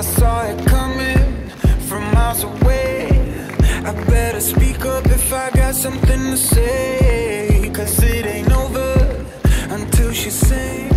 I saw it coming from miles away. I better speak up if I got something to say, 'cause it ain't over until she sings.